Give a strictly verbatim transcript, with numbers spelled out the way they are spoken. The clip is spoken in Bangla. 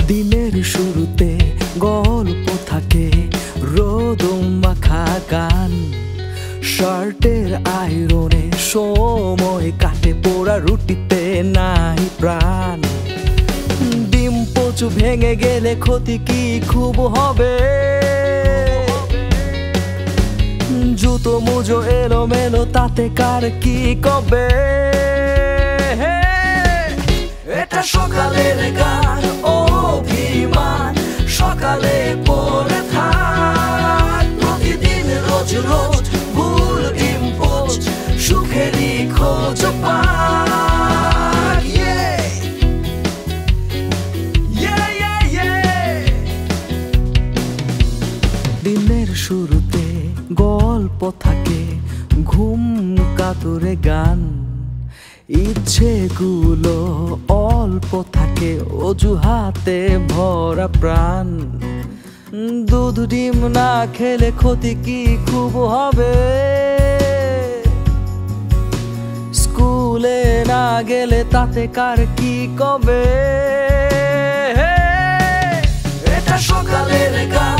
দিনের শুরুতে গল্প থাকে, রোদ মাখা গান, শার্টের আয়রনে সময় কাটে, পোড়া রুটিতে নাই প্রাণ। ডিম পচু ভেঙে গেলে ক্ষতি কি খুব হবে? জুতো মুজো এলো মেলো তাতে কার কি কবে? এটা সকালের গান, অভিমান সকালে পড়ে থাক। প্রতিদিন রোজ রোজ ভুল ডিম পোচ, সুখেরই খোঁজ পাক। দিনের শুরুতে গল্প থাকে, ঘুম কাতুরে গান, ইচ্ছেগুলো অল্প থাকে, অজুহাতে ভরা প্রাণ। দুধ ডিম না খেলে ক্ষতি কি খুব হবে? স্কুলে না গেলে তাতে কার কি কবে? এটা সকালের গান,